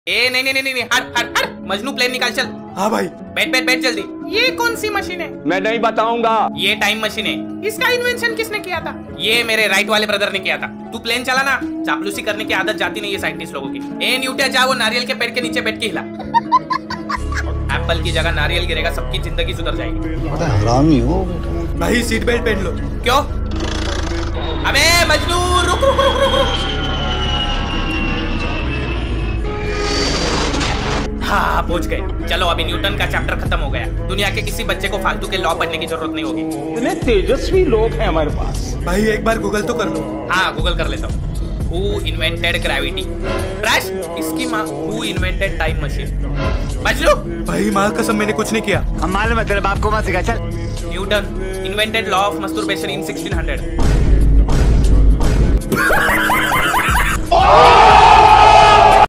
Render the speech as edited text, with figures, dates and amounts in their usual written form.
ए नहीं नहीं नहीं नहीं, हट हट हट, मजनू प्लेन निकाल चल। हाँ भाई। बैठ बैठ बैठ जल्दी। ये कौन सी मशीन है? मैं नहीं बताऊंगा। ये टाइम मशीन है। इसका इन्वेंशन किसने किया था? ये मेरे राइट वाले ब्रदर ने किया था। तू प्लेन चला ना, चापलूसी करने की आदत जाती नहीं है साइंटिस्ट लोगों की। ए न्यूटन, जा वो नारियल के पेड़ के नीचे बैठ के हिला। एप्पल की जगह नारियल गिरेगा, सबकी जिंदगी सुधर जाएगी। हरामी हो भाई। सीट बेल्ट पहन लो। क्यों? अबे मजनू रुक रुक रुक रुक रुक। हाँ पहुंच गए। चलो अभी न्यूटन का चैप्टर खत्म हो गया। दुनिया के किसी बच्चे को फालतू के लॉ पढ़ने की जरूरत नहीं होगी। इतने तेजस्वी लोग हैं हमारे पास। भाई एक बार गूगल तो कर लो। हाँ गूगल कर लेता हूँ। Who invented gravity? Crash? इसकी माँ Who invented time machine? Majnu? भाई माँ कसम मैंने कुछ नहीं किया। हम मालूम है तेरे बाप को मत सिखा चल। Newton invented law of masturbation in 1600.